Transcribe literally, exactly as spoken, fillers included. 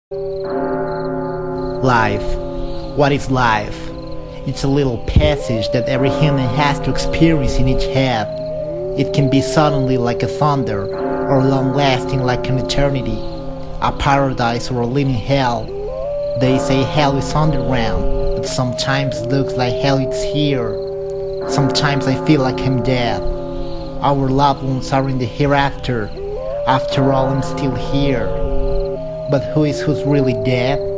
Life. What is life? It's a little passage that every human has to experience in each head. It can be suddenly like a thunder, or long-lasting like an eternity, a paradise or a living hell. They say hell is underground, but sometimes it looks like hell is here. Sometimes I feel like I'm dead. Our loved ones are in the hereafter. After all, I'm still here. But who is who's really dead?